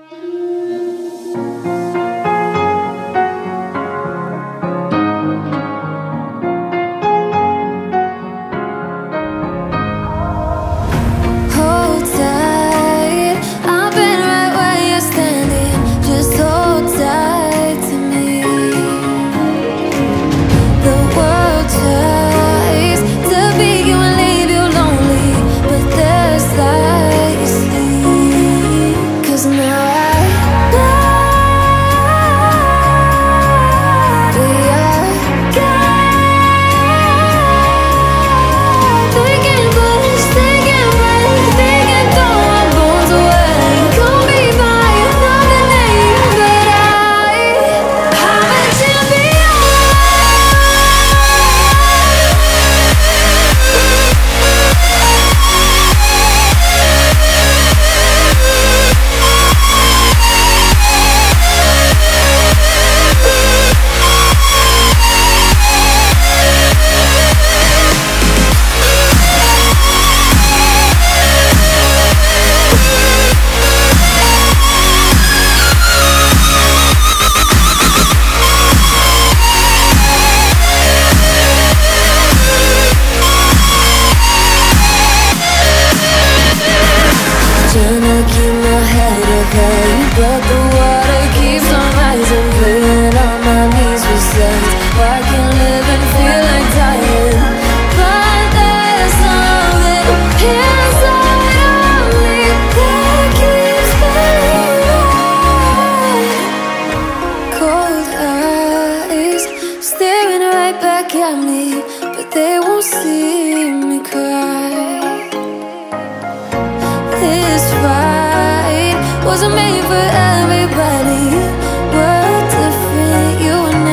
Wasn't made for everybody. We're different, you and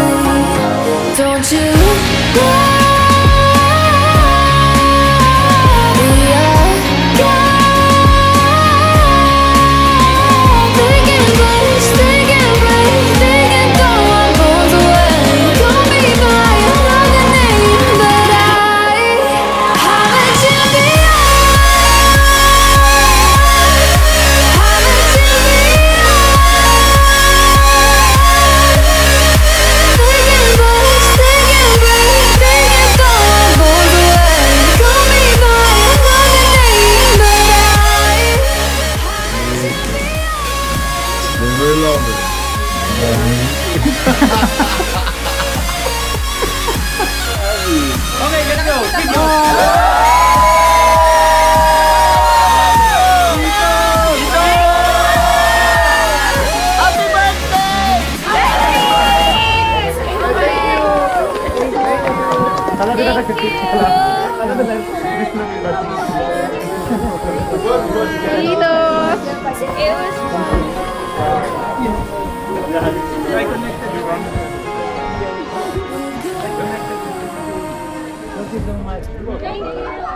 I. Don't you know? We are God. They can push, they can break, they can throw our bones away. Call me by another name, but I'm a champion. We love it. Okay, let's go. Keep Happy birthday! It was fun. I connected you wrong. Thank you.